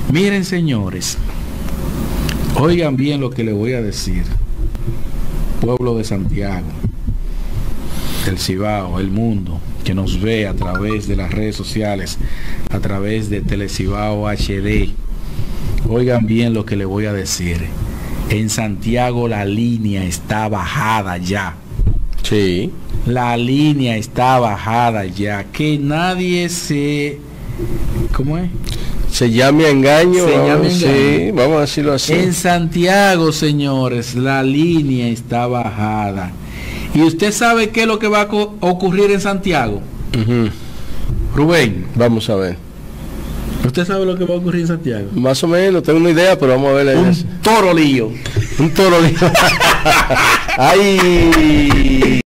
Miren, señores, oigan bien lo que les voy a decir. Pueblo de Santiago, el Cibao, el mundo que nos ve a través de las redes sociales, a través de Telecibao HD. Oigan bien lo que les voy a decir. En Santiago la línea está bajada ya. Sí. La línea está bajada ya. Que nadie se... ¿Cómo es? Se llame a engaño. Se llame engaño. Sí, vamos a decirlo así. En Santiago, señores, la línea está bajada. ¿Y usted sabe qué es lo que va a ocurrir en Santiago? Rubén. Vamos a ver. ¿Usted sabe lo que va a ocurrir en Santiago? Más o menos, tengo una idea, pero vamos a ver la idea. Un toro lío. Un toro lío. Ay.